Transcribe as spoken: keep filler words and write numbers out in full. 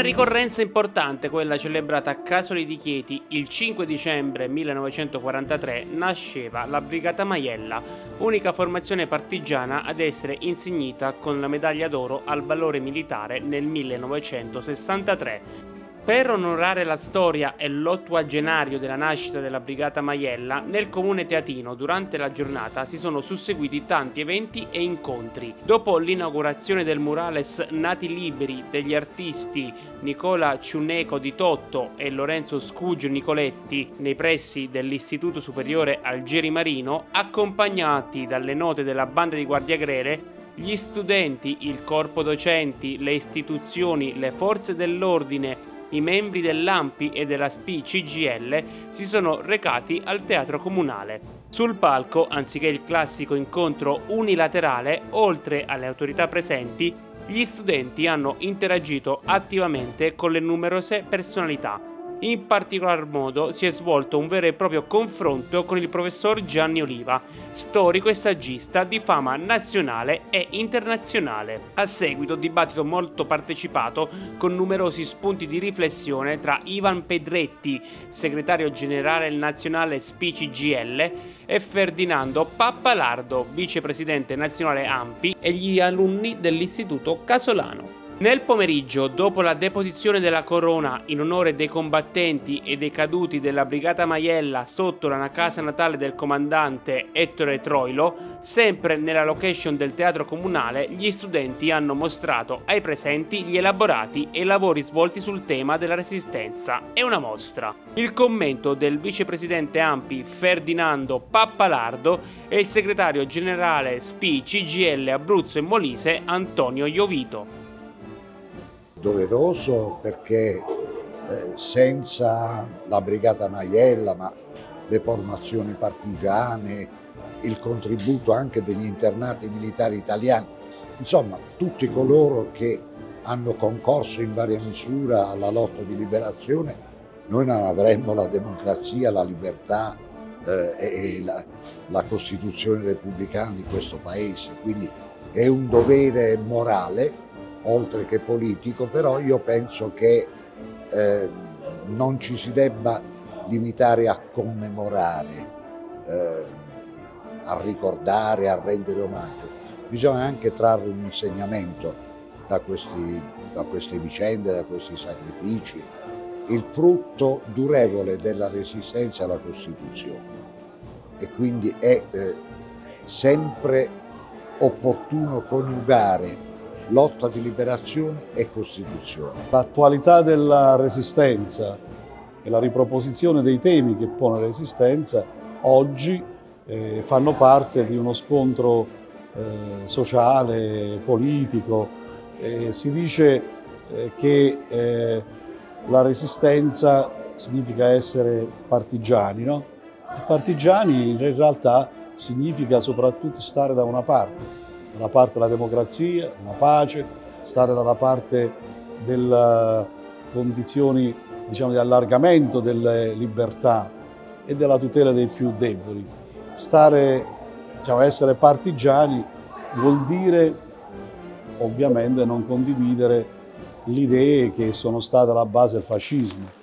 ricorrenza importante, quella celebrata a Casoli di Chieti il cinque dicembre millenovecentoquarantatré, nasceva la Brigata Maiella, unica formazione partigiana ad essere insignita con la medaglia d'oro al valore militare nel millenovecentosessantatré. Per onorare la storia e l'ottuagenario della nascita della Brigata Maiella, nel comune teatino durante la giornata si sono susseguiti tanti eventi e incontri. Dopo l'inaugurazione del murales Nati Liberi degli artisti Nicola Ciuneco di Totto e Lorenzo Scugio Nicoletti nei pressi dell'Istituto Superiore Algeri Marino, accompagnati dalle note della banda di Guardia Grele, gli studenti, il corpo docenti, le istituzioni, le forze dell'ordine, i membri dell'A M P I e della S P I C G I L si sono recati al teatro comunale. Sul palco, anziché il classico incontro unilaterale, oltre alle autorità presenti, gli studenti hanno interagito attivamente con le numerose personalità. In particolar modo si è svolto un vero e proprio confronto con il professor Gianni Oliva, storico e saggista di fama nazionale e internazionale. A seguito dibattito molto partecipato con numerosi spunti di riflessione tra Ivan Pedretti, segretario generale nazionale S P I C G I L, e Ferdinando Pappalardo, vicepresidente nazionale A M P I, e gli alunni dell'Istituto Casolano. Nel pomeriggio, dopo la deposizione della corona in onore dei combattenti e dei caduti della Brigata Maiella sotto la casa natale del comandante Ettore Troilo, sempre nella location del teatro comunale, gli studenti hanno mostrato ai presenti gli elaborati e i lavori svolti sul tema della resistenza e una mostra. Il commento del vicepresidente A M P I Ferdinando Pappalardo e il segretario generale S P I C G I L Abruzzo e Molise Antonio Iovito. Doveroso perché eh, senza la Brigata Maiella, ma le formazioni partigiane, il contributo anche degli internati militari italiani, insomma tutti coloro che hanno concorso in varia misura alla lotta di liberazione, noi non avremmo la democrazia, la libertà eh, e la, la Costituzione repubblicana di questo Paese. Quindi è un dovere morale oltre che politico, però io penso che eh, non ci si debba limitare a commemorare, eh, a ricordare, a rendere omaggio. Bisogna anche trarre un insegnamento da, questi, da queste vicende, da questi sacrifici. Il frutto durevole della resistenza alla Costituzione, e quindi è eh, sempre opportuno coniugare lotta di liberazione e Costituzione. L'attualità della resistenza e la riproposizione dei temi che pone la resistenza oggi eh, fanno parte di uno scontro eh, sociale, politico. Eh, si dice eh, che eh, la resistenza significa essere partigiani, no? E partigiani in realtà significa soprattutto stare da una parte. Dalla parte della democrazia, della pace, stare dalla parte delle condizioni, diciamo, di allargamento delle libertà e della tutela dei più deboli. Stare, diciamo, essere partigiani vuol dire ovviamente non condividere le idee che sono state alla base del fascismo.